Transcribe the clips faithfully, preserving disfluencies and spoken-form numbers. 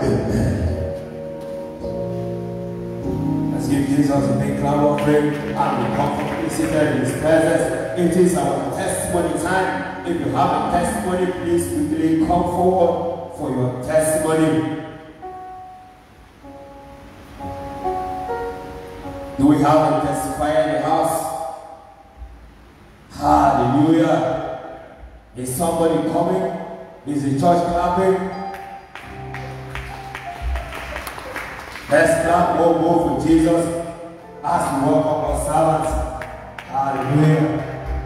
Amen. Let's give Jesus a big clap of praise and we comfortably seated in His presence. It is our testimony time. If you have a testimony, please quickly come forward for your testimony. Do we have a testifier in the house? Hallelujah. Is somebody coming? Is the church clapping? Let's clap one more for Jesus as we welcome our servants. Hallelujah.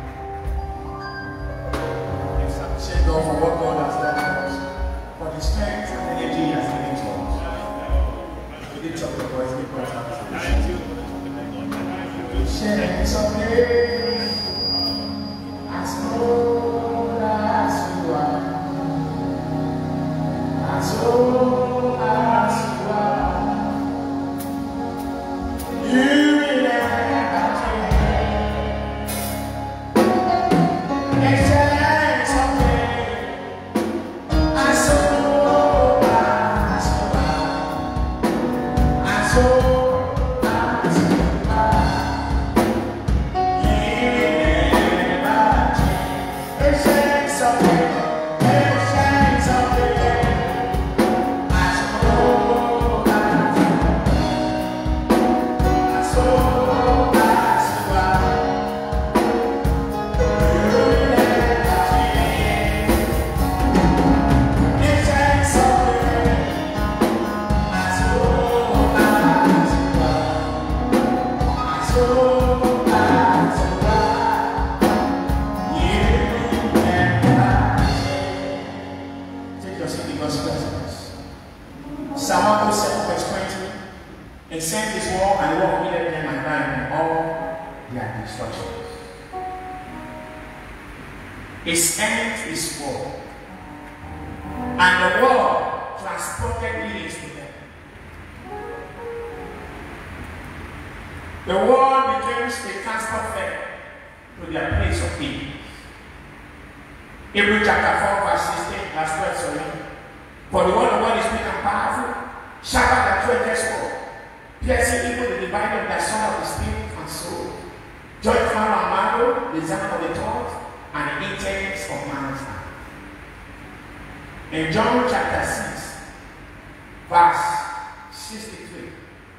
Let's thank God for what God has done for us, for the strength and energy He has given to us. We did talk about His people. Thank you. Share something as old as you are, as old as you are. You will never change. Excellence of me, as old as you are, as old as you are. You will never change. Excellence of me, excellence of me, as old as you are. Psalm one oh seven verse twenty. And sent His word and the word healed them and died in all their destructions. He sent His word, and the word transported healings to them. The word became a transport fare to their place of healing. Hebrews chapter four verse sixteen, verse twelve, sorry. For the word of God is quick and powerful, sharper than two-edged sword, piercing even the dividing of the soul of the spirit and soul, joint marrow and marrow, the design of the thought and the intents of man's heart. In John chapter six, verse sixty-three,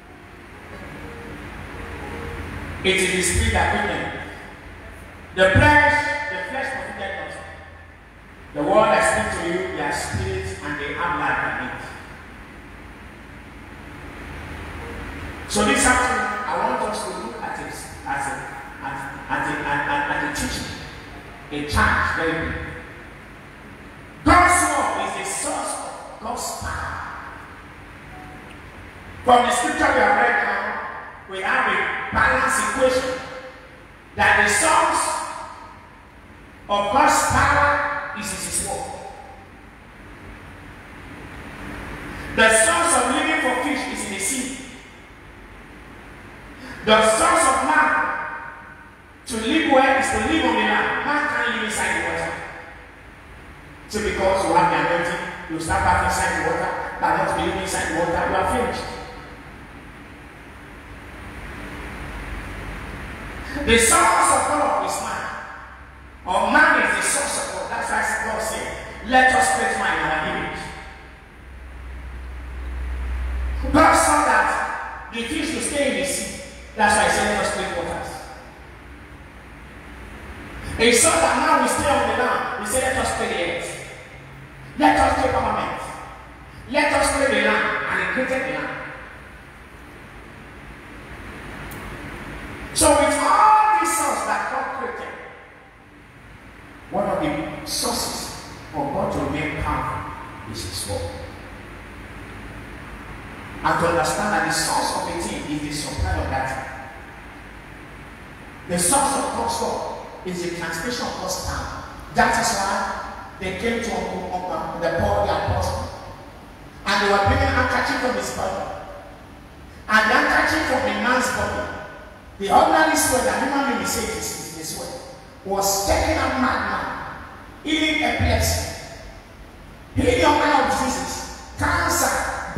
it is the spirit that quickeneth. The flesh, the flesh profited nothing. The word I speak to you, they are spirits and they have life in it. So this afternoon, I want us to look at it as a, as, as a, as, as a teaching, a charge, very big. God's word is the source of God's power. From the scripture we have read now, we have a balanced equation that the source of God's power is His word. The source of living for fish is in the sea. The source of man to live well is to live on the land. Man can't live inside the water. So because you have the anointing, you start back inside the water, but not to live inside the water, you are finished. The source of God is man. Or man is the source of God. That's why God said, let us create man in our image. God saw that the fish will stay in the sea. That's why He said, let us create waters. He saw that man will stay on the land. He said, let us create the earth. Let us create government. Let us create the land. And He created the land. So with all these sources that God created, one of the sources for God to remain powerful is His word. And to understand that the source of a thing is the supply of that thing. The source of God's word is the transmission of God's power. That is why they came to uh, the Paul the apostle, and they were bringing a handkerchief from his body, and the handkerchief from a man's body. The ordinary sweat that human being says is the sweat was taking a madman, healing epilepsy, healing all kind of diseases, cancer,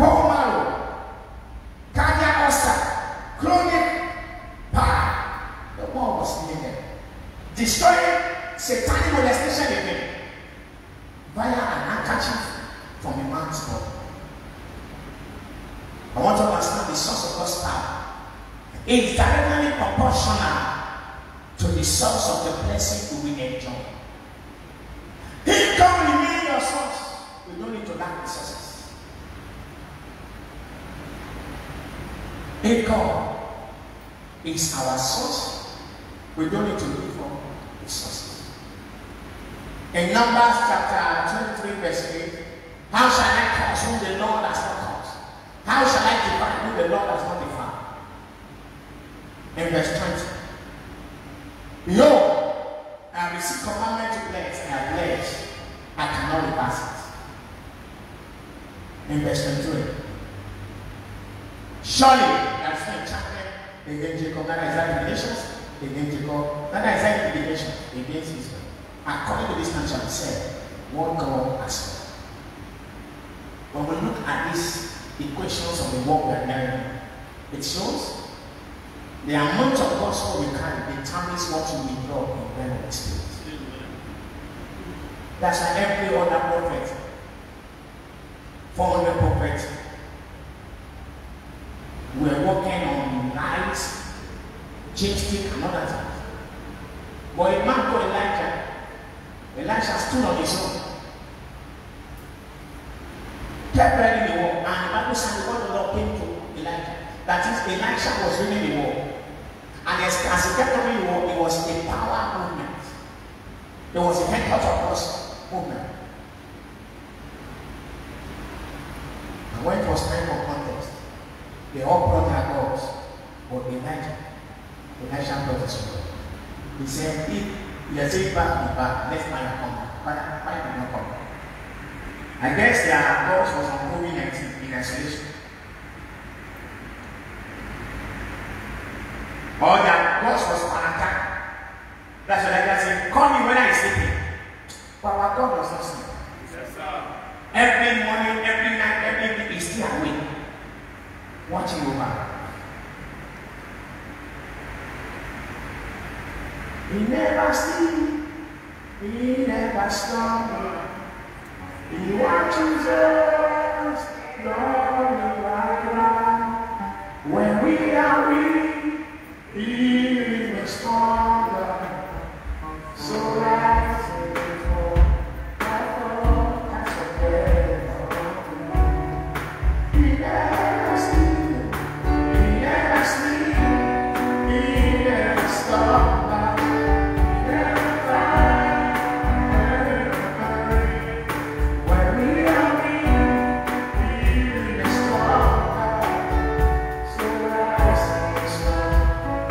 satanic molestation again via an handkerchief from a man's body. I want to understand the source of God's power. It's directly proportional to the source of the blessing we will enjoy. He can remain your source. We don't need to lack resources. If God is our source, we don't need to look for resources. In Numbers chapter twenty-three, verse eight, how shall I curse whom the Lord has not cursed? How shall I divide whom the Lord has not defined? In verse twenty, behold, I have received commandment to bless, and I bless, I cannot reverse it. In verse twenty-three, surely there is no enchantment against Jacob, neither is there divination against Jacob, neither is there divination against Israel. According to this man shall be said, what God has done. When we look at these equations of the work we are learning, it shows the amount of gospel we carry determines what you will draw in the realm of the Spirit. That's why every other prophet, four hundred prophets, were working on lies, changing and other things. But a man called Elijah, Elijah stood on his own, kept reading the word, and the Bible said the word of the Lord came to Elijah. That is, Elisha was reading the word. And as, as he kept reading the word, it was a power movement. There was a headquarters of God's movement. And when it was time for contest, they all brought their gods. But Elijah, Elisha brought his word. He said, if you say back, be back, let's fire come back. Fire, fire did not come back. I guess their gods was on COVID nineteen in isolation. Or their boss was on attack. That's what I can say. Call me when I'm sleeping. But our God was not sleeping. Yes, sir. Every morning, every night, every day, he's still awake. Watching over. He never sleeps. He never slumbers. He watches us. Lord, we are glad. When we are weak, He is stronger, so rise and fall. I fall, that's okay. He never sleeps, He never sleeps, He never stops, He never cries, never cries. When we are weak, He is stronger, so rise and fall.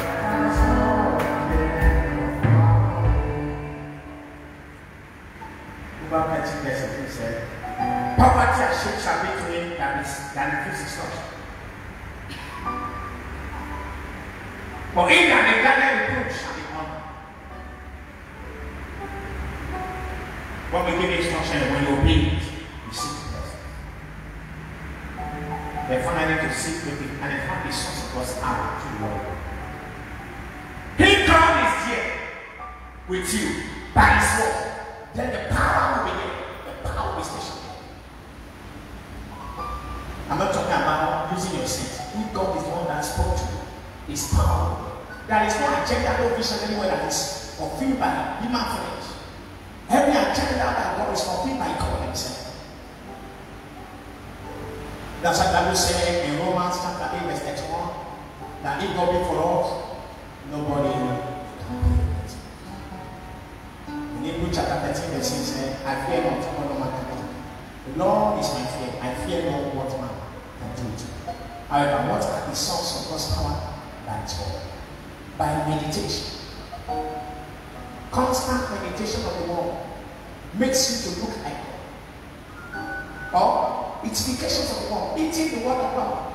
Said, poverty and shame shall be to him that is that refuse instruction. For in that the garden reproach shall be honored. When we give instruction, when you obey it, you seek the best. They finally to seek with it, and they found the source of God's power to the world. He God is here with you by his word. Then the power will be there. I'm not talking about using your sense. If God is the one that spoke to you, it's power. There is no agenda, no vision anywhere that is fulfilled by human flesh. Every agenda by God is fulfilled by God himself. That's what the Bible says in Romans chapter eight, verse thirty-one, that if God be for us, nobody can be against us. In Hebrews chapter thirteen, verse six says, I fear not what no man can do. The Lord is my fear. I fear not what man can do to me. However, what are the source of God's power? By his word. By meditation. Constant meditation of the word makes you to look like God. Or edifications of the word, eating the word of God.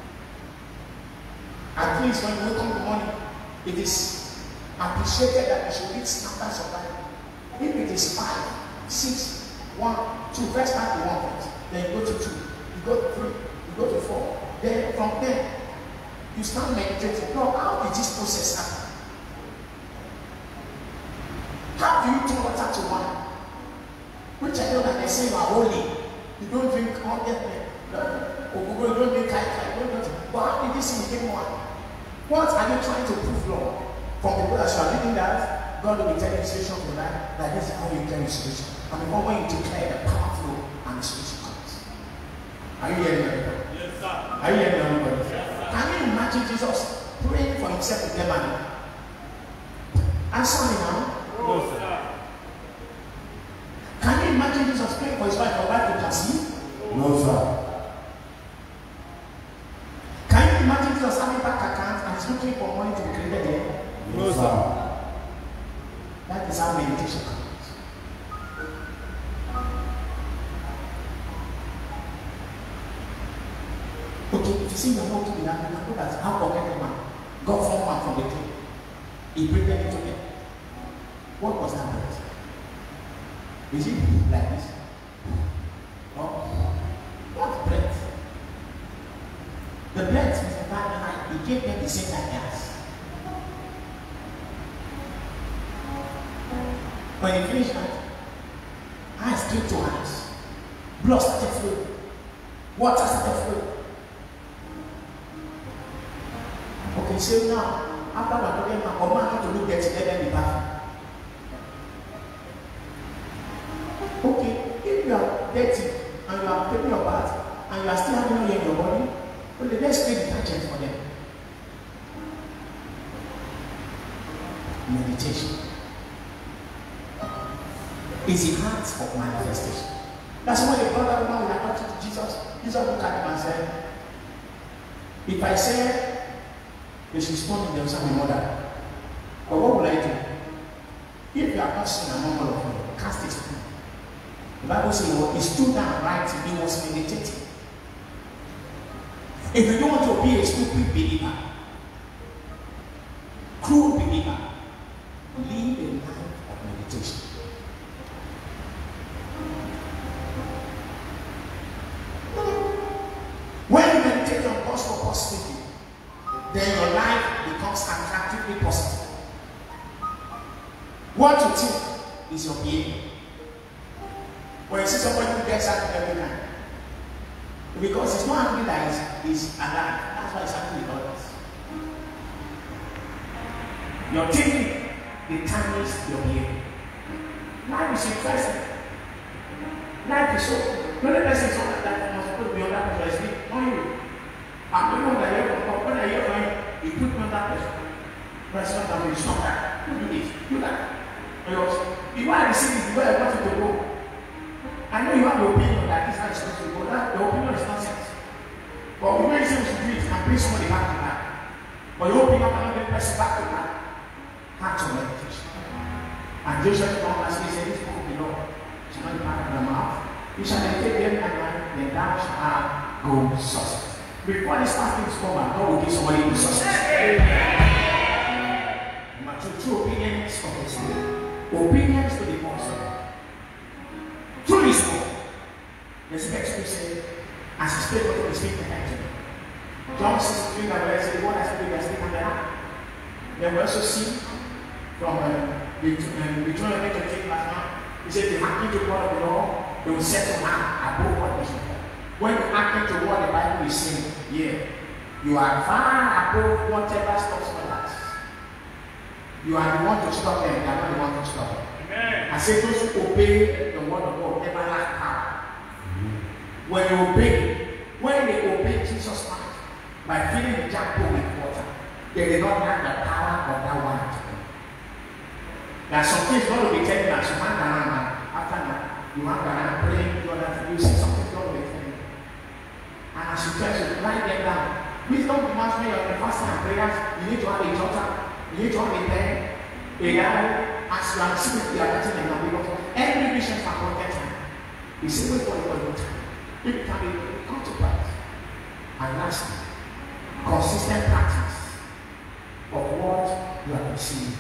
At least when you wake up in the morning, it is appreciated that you should read numbers of Bible. If it is five, six, one, two, first time you want it, then you go to two, you go to three, you go to four. Then from there, you start meditating. No, how did this process happen? How do you turn water to wine? Which I know that they say you are holy. You don't drink all that. You don't drink kai kai. But how did this become wine? What are you trying to prove, Lord? From the as you are reading that, God will be telling you situation of your life that this is how you get restoration. And the moment you declare the power flow and the solution comes. Are you hearing me? Yes, sir. Are you hearing everybody? Yes, sir. Can you imagine Jesus praying for himself to get money? Answer me now. No, sir. Can you imagine Jesus praying for his wife or wife to conceive? No, sir. Can you imagine Jesus having bank account and he's looking for money to be created there? No, sir. That is how meditation comes. Okay, if you see your mouth to be happy, look at how connected man. God formed man from the clay. He breathed them into them. What was that breath? Is it like this? No. What breath? The breath is the fact he gave them the same ideas. When he finished that, eyes came to eyes. Blood started flowing. Water started flowing. Okay, so now, after we are talking about command how to look at it, let them be back. Okay, if you are dirty and you are taking your bath and you are still having oil in your body, well, the next thing detergent for them. Meditation is the heart of manifestation. That's why the brother woman will attach to Jesus. Jesus looked at him and said, if I say they should stone him, they will say my mother. But what will I do? If you are not seen among all of you, cast his stone. The Bible says well, he stood down right, he was meditating. If you don't want to be a stupid believer, cruel believer, live a life of meditation. When you meditate on gospel positivity, then your life becomes attractively positive. What you think is your behavior. When you see somebody who gets angry every time, because it's not angry that he's alive, that's why it's angry with others. Your thinking determines your behavior. Life is interesting. Life is so. The only person is not that must put me on that person, it's not you. I'm the one that I hear from when I hear from him, he put me on that person. Person that will stop that. You do this, do that. Because if I receive it, where I want it to go. I know you have the opinion that this is supposed to go. That the opinion is nonsense. But the way you say we should do it can bring somebody back to that. But your opinion cannot bring person back to that. Heart of meditation. And Joseph told us, he said, this book of the Lord shall not depart from your mouth. You shall meditate them at night, then thou shalt have good success. Before this fasting is over, God will give somebody good success. But to true obedience of his will. Obedience to the gospel. Through his word. There's a text we say, as he spake unto the speak to John sixteen, where it says, the word has been as taken there. Then we also see from uh, the Deuteronomy twenty-eight verse one, he said, they hearken to the word of the Lord, they will set a man above what is written. When you hearken to what the Bible is saying, yeah, you are far above whatever stops others. You are the one to stop them, you are not the one to stop them. Amen. I say those who obey the word of God never lack power. Mm-hmm. When you obey, when they obey Jesus Christ by filling the jar with water, they did not have the power of that water. There are some things God will be telling us, you hang around after that, you hang around praying, God has you see something God will be telling you. And as you try to write them down, wisdom demands when you're in fasting and prayers, you need to have a jotter, you need to have a pen, a diary. As you are receiving the anointing and your will, every vision is appointed time. You say, wait for your time. It can be come to pass. And lastly, consistent practice of what you are receiving.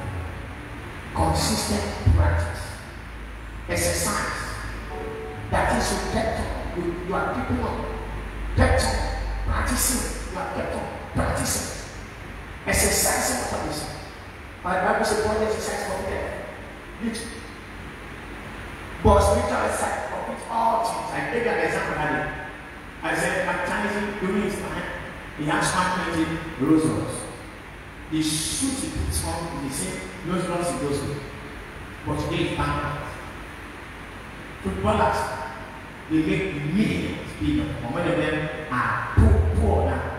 Consistent practice. Exercise. That is your kept on. You, you are keeping on. Kept on. Practicing. You are kept on. Practicing. Exercising what you say. My Bible says, God exercise for death. Literally. But spiritual side of it, all things. I gave you an example earlier. I said, baptizing during his time, he has one twenty Rolls Royce. The suit he puts on is the same Rolls Royce he goes with. But today is bankrupt. Footballers, they make millions, billions, but many of them are poor, poor now.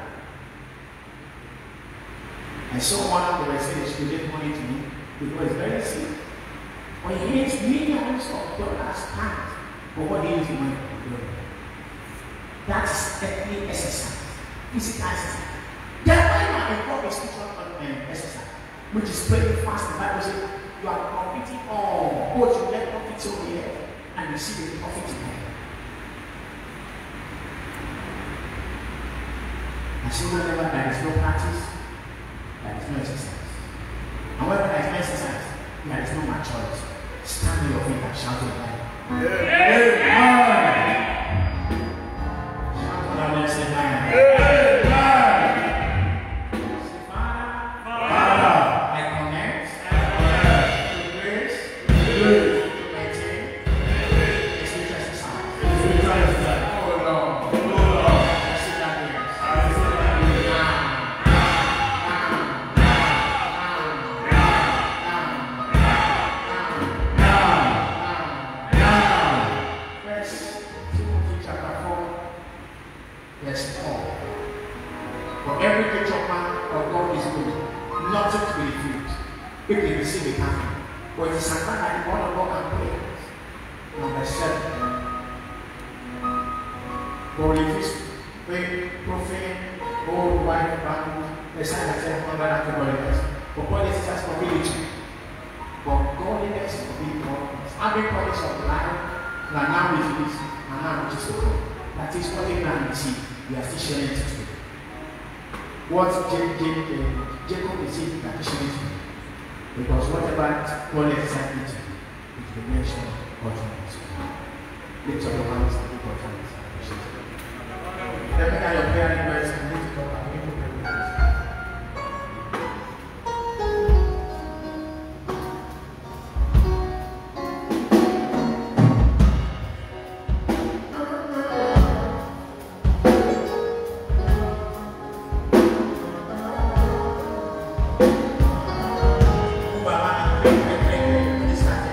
I saw one of the residents who gave money to me because it's very sick. But he makes millions of dollars pounds for what he is doing. That's earthly exercise, physical exercise. Therefore, you are involved in spiritual exercise, which is praying fast. The Bible says you are competing on what you get profit over here and you see the profit in there. I see whenever there is no practice, there is no exercise. And whenever there is no exercise, there is no maturity. Stand on your feet and shout it loud. Amen. Shout out and say amen. Say, Father, Father, I connect to grace, to maintain a spiritual exercise. Spiritual exercise. Oh Lord, oh Lord, I see that here. I see that here. Yes, all. For every creature man of God is good, nothing to be refused. If they receive it, happen. But it is something that the word of God can pray. Number seven. For refuse, pray, profane, old, white, bamboo, the sign that says, one that godliness. But godliness is for religion. But godliness is for being godliness. Having promise of life, and now with this, and now which is okay. That is what they can receive. We are still sharing it today. What Jacob received, we are still sharing it today. Because whatever God exercised it, it will mention God's hands. Lift up your hands and give God's hands. Let me have your prayer request and lift it up and begin to pray with us. This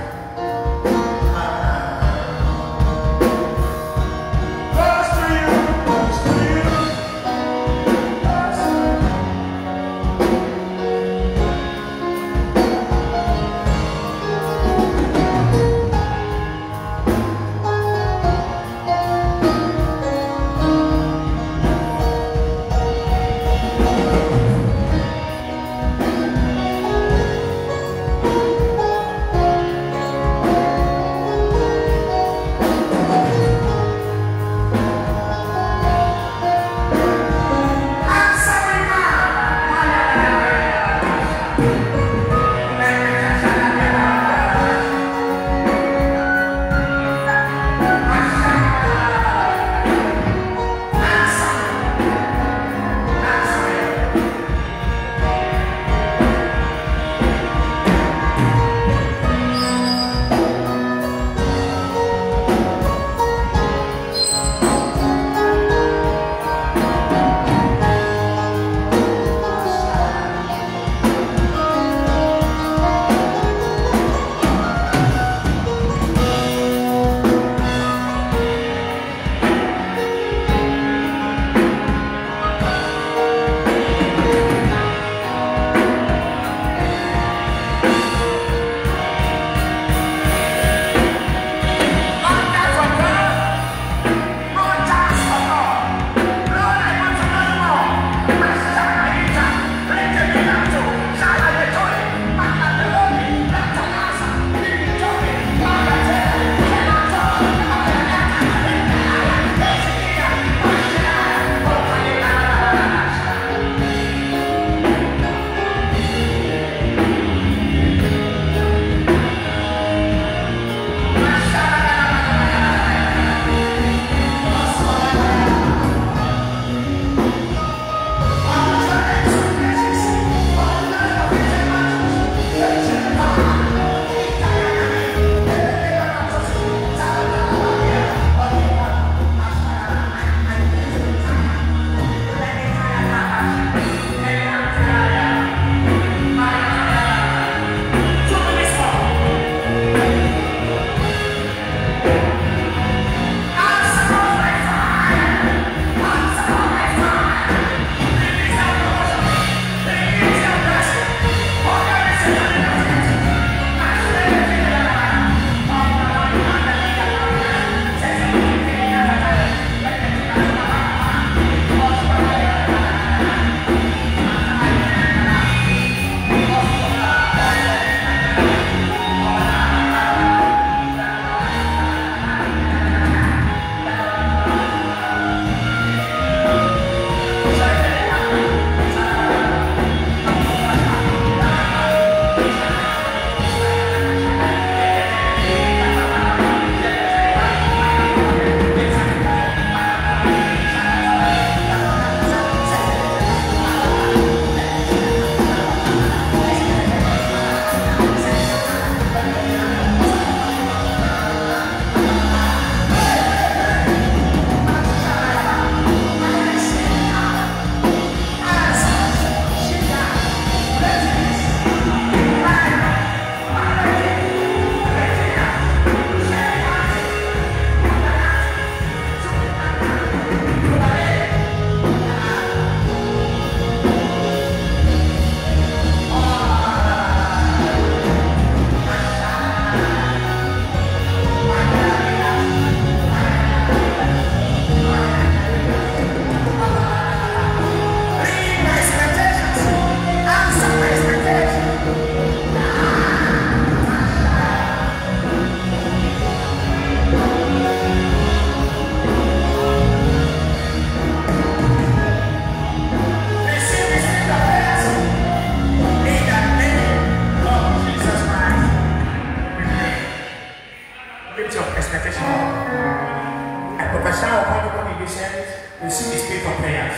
Lift your expectation. I prophesy upon the one in this service. Receive the spirit of prayers.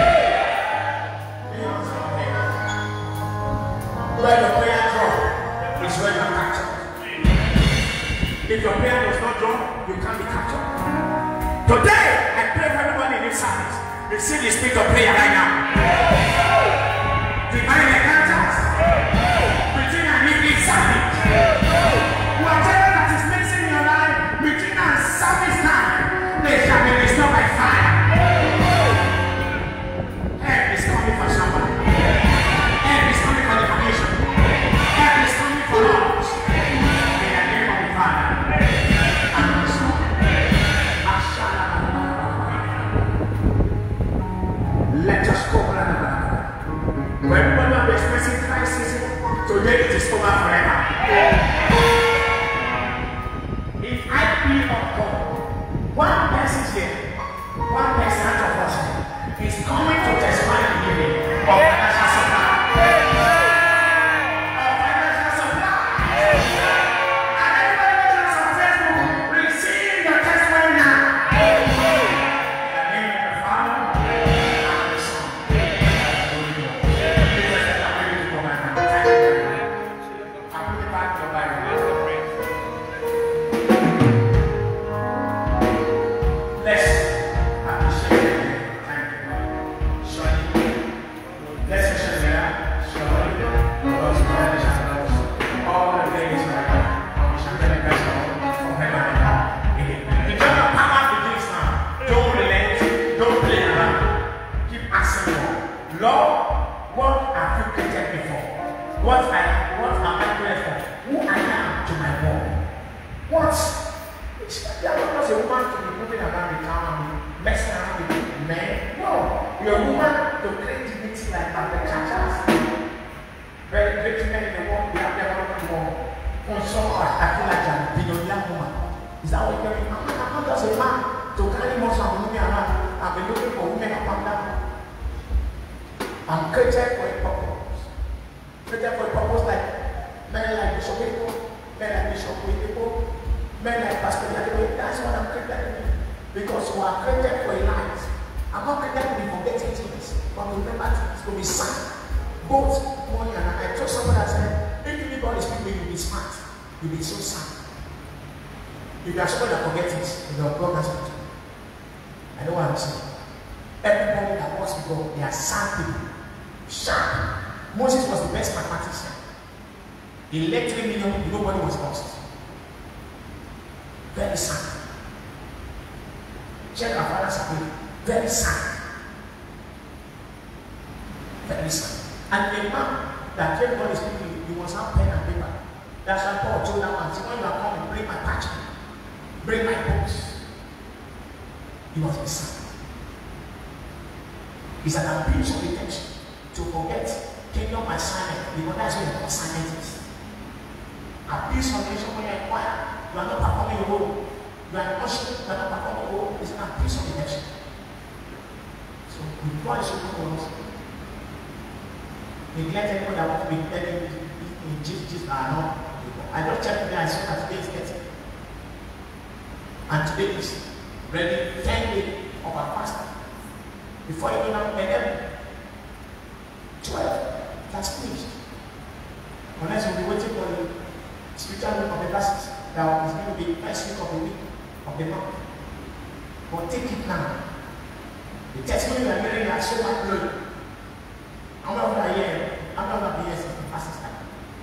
Where your prayer draw is where you are captured. If your prayer does not draw, you can't be captured. Today, I pray for everyone in this service. Receive the spirit of prayer right now. Divine encounters between an evening service. Whatever that is missing in your life between our service time, they shall be restored by fire. Help is coming for somebody. Help is coming for the foundation. Help is coming for us. In the name of the Father and the Son. Let us go. When one of the expressing crisis, today it is over forever. If I be of God, one person here, one person out of us is coming to testify in the evening of financial supply. Of financial supply. And everybody that is successful, receive your testimony now. In the name of the Father and the Son. What I, what am I praying for? Who I am to my mom. What? They are not just a woman to be moving around the town and messing around with men. No. You're a woman to create dignity like the churches. Very great men in the world, they have never done more. For some, I feel like I'm a billionaire woman. Is that what you're doing? I'm not just a man to carry most of the moving around. I've been looking for women up and down. I'm created for a purpose. Created for a purpose like men like Bishop Eko, men like Bishop Eko, men like Pastor Yadebe. That's what I'm created to do. Because we are created for a life. I'm not created to be forgetting things, but remember things to be sad. Both money and I told someone that said, if you God is people, you'll be smart. You'll be so sad. If you are someone that forgets things, you know, God has to do. I know what I'm saying. Everybody that works with God, they are sad people. Sharp. Moses was the best mathematician. He led three million people, nobody was lost. Very sad. Check our father's appeal. Very sad. Very sad. And the man that gave God is speaking, he must have pen and paper. That's why Paul told that man, when you are coming, bring my parchment, bring my books. He must be sad. It's an abuse of attention to forget kingdom assignment, because that's where the assignment is. Abuse of attention when you are in choir, you are not performing your role. You are in worship, you are not performing your role. It's an abuse of attention. So we God should know us. Neglect anyone that wants to be better in Jesus. I I just checked today, I saw that today is thirty. And today is ready ten days of our fasting. Before you know, eleven, twelve. That's finished. Unless we'll be waiting for the spiritual week of the verses that is going to be the first week of the week of the month. But take it now. The testimony we are hearing has so much glory. I'm not going to hear, I'm not going to be here since the fastest time.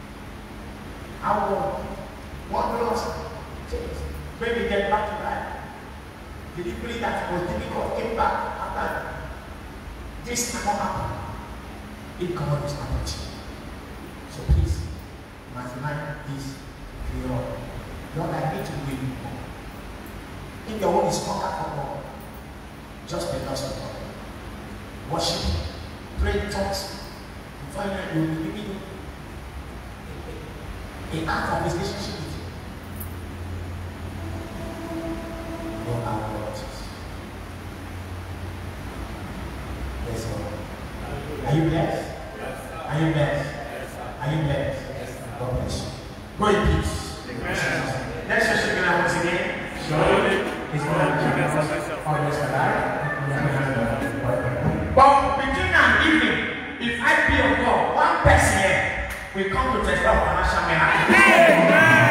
I will one loss change. When we get back to life, the people that was difficult came back after this cannot happen. If God is about you. So please, mathematics is your Lord, I need to win more. If your own is conquer for God, just be lost of God. Worship, pray in tongues, and finally you will be giving an act of relationship with you. Lord, our Lord Jesus. Yes, Lord. Are you blessed? Yes. Are you blessed? Yes. Are you blessed? Yes. God bless you. Go in peace. Next session, I want to or yesterday. But between now and evening, if I be of God, one person here will come to testify of financial miracle.